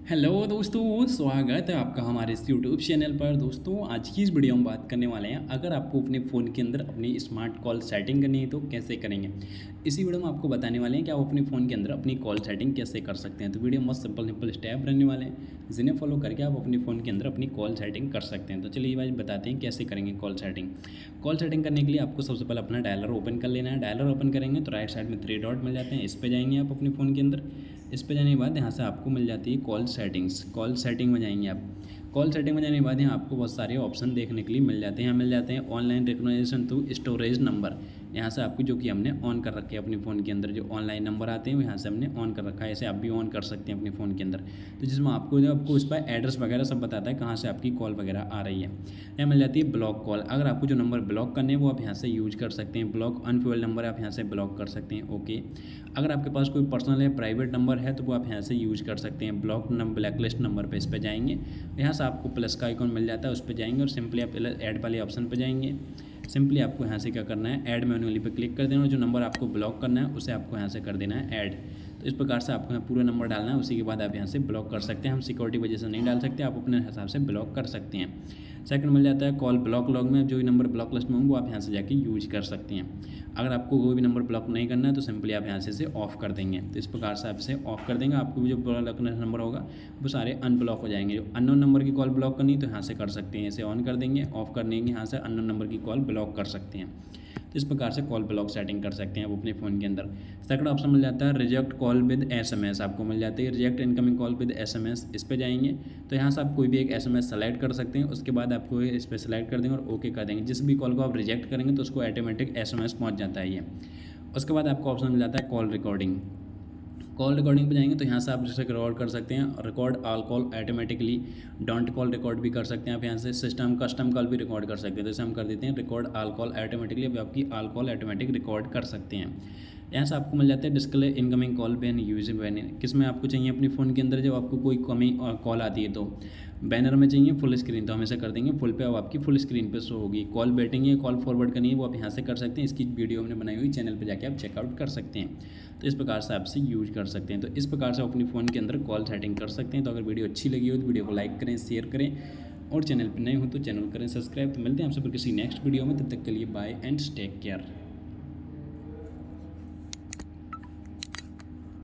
Hello दोस्तों, स्वागत है आपका हमारे इस यूट्यूब चैनल पर। दोस्तों, आज की इस वीडियो में बात करने वाले हैं, अगर आपको अपने फ़ोन के अंदर अपनी स्मार्ट कॉल सेटिंग करनी है तो कैसे करेंगे। इसी वीडियो में आपको बताने वाले हैं कि आप अपने फ़ोन के अंदर अपनी कॉल सेटिंग कैसे कर सकते हैं। तो वीडियो मस्त सिंपल स्टेप रहने वाले हैं, जिन्हें फॉलो करके आप अपने फ़ोन के अंदर अपनी कॉल सेटिंग कर सकते हैं। तो चलिए भाई बताते हैं कैसे करेंगे कॉल सेटिंग। कॉल सेटिंग करने के लिए आपको सबसे पहले अपना डायलर ओपन कर लेना है। डायलर ओपन करेंगे तो राइट साइड में 3 डॉट मिल जाते हैं, इस पर जाएंगे आप अपने फ़ोन के अंदर। इस पे जाने के बाद यहाँ से आपको मिल जाती है कॉल सेटिंग्स। कॉल सेटिंग में जाएंगे आप। कॉल सेटिंग में जाने के बाद यहाँ आपको बहुत सारे ऑप्शन देखने के लिए मिल जाते हैं। यहाँ मिल जाते हैं online recognition to storage number. यहाँ से आपको जो कि हमने ऑन कर रखे हैं अपने फ़ोन के अंदर, जो ऑनलाइन नंबर आते हैं वो यहाँ से हमने ऑन कर रखा है। ऐसे आप भी ऑन कर सकते हैं अपने फ़ोन के अंदर। तो जिसमें आपको इस पर एड्रेस वगैरह सब बताता है कहाँ से आपकी कॉल वगैरह आ रही है। यहाँ मिल जाती है ब्लॉक कॉल। अगर आपको जो नंबर ब्लॉक करने हैं वो आप यहाँ से यूज कर सकते हैं। ब्लॉक अनफ्यूएल नंबर आप यहाँ से ब्लॉक कर सकते हैं। ओके, अगर आपके पास कोई पर्सनल या प्राइवेट नंबर है तो वो आप यहाँ से यूज कर सकते हैं। ब्लॉक ब्लैकलिस्ट नंबर पे इस पर जाएंगे, यहाँ से आपको प्लस का आइकॉन मिल जाता है, उस पर जाएंगे और सिंपली आप ऐड वाले ऑप्शन पर जाएंगे। सिंपली आपको यहाँ से क्या करना है, ऐड मैनुअली पे क्लिक कर देना और जो नंबर आपको ब्लॉक करना है उसे आपको यहाँ से कर देना है ऐड। तो इस प्रकार से आपको यहाँ पूरा नंबर डालना है, उसी के बाद आप यहाँ से ब्लॉक कर सकते हैं। हम सिक्योरिटी वजह से नहीं डाल सकते, आप अपने हिसाब से ब्लॉक कर सकते हैं। सेकंड मिल जाता है कॉल ब्लॉक लॉग में, जो भी नंबर ब्लॉक लिस्ट में होंगे वो आप यहाँ से जाके यूज कर सकते हैं। अगर आपको कोई भी नंबर ब्लॉक नहीं करना है तो सिंपली आप यहाँ से इसे ऑफ कर देंगे। तो इस प्रकार से आप इसे ऑफ कर देंगे, आपको जो ब्लॉक नंबर होगा वो सारे अनब्लॉक हो जाएंगे। जो अननोन नंबर की कॉल ब्लॉक करनी तो यहाँ से कर सकते हैं, इसे ऑन कर देंगे, ऑफ कर देंगे, यहाँ से अननोन नंबर की कॉल ब्लॉक कर सकते हैं। तो इस प्रकार से कॉल ब्लॉक सेटिंग कर सकते हैं आप अपने फ़ोन के अंदर। सेकंड ऑप्शन मिल जाता है रिजेक्ट कॉल विद SMS। आपको मिल जाती है reject incoming call with SMS। इस पे जाएंगे तो यहाँ से आप कोई भी एक SMS सेलेक्ट कर सकते हैं, उसके बाद आपको इस पर सेलेक्ट कर देंगे और ओके कर देंगे। जिस भी कॉल को आप रिजेक्ट करेंगे तो उसको ऑटोमेटिक SMS पहुँच जाता है ये। उसके बाद आपको ऑप्शन मिल जाता है कॉल रिकॉर्डिंग। कॉल रिकॉर्डिंग पे जाएंगे तो यहाँ से आप जैसे रिकॉर्ड कर सकते हैं, record all call automatically, don't call record भी कर सकते हैं आप। यहाँ से सिस्टम कस्टम कॉल भी रिकॉर्ड कर सकते हैं। जैसे हम कर देते हैं रिकॉर्ड ऑल कॉल ऑटोमेटिकली, अब आपकी ऑल कॉल ऑटोमेटिक रिकॉर्ड कर सकते हैं। यहाँ से आपको मिल जाता है display incoming call ban use ban. किस में आपको चाहिए अपने फ़ोन के अंदर जब आपको कोई कमी कॉल आती है तो बैनर में चाहिए फुल स्क्रीन, तो हमेशा कर देंगे फुल पे, अब आपकी फुल स्क्रीन पे शो होगी। कॉल बैटिंग है, कॉल फॉरवर्ड करनी है, वो आप यहाँ से कर सकते हैं। इसकी वीडियो हमने बनाई हुई चैनल पे जाके आप चेकआउट कर सकते हैं। तो इस प्रकार से आप इसे यूज कर सकते हैं। तो इस प्रकार से अपने फ़ोन के अंदर कॉल सेटिंग कर सकते हैं। तो अगर वीडियो अच्छी लगी हो तो वीडियो को लाइक करें, शेयर करें और चैनल पर नए हो तो चैनल करें सब्सक्राइब। तो मिलते हैं आपसे फिर किसी नेक्स्ट वीडियो में, तब तक के लिए बाय एंड टेक केयर।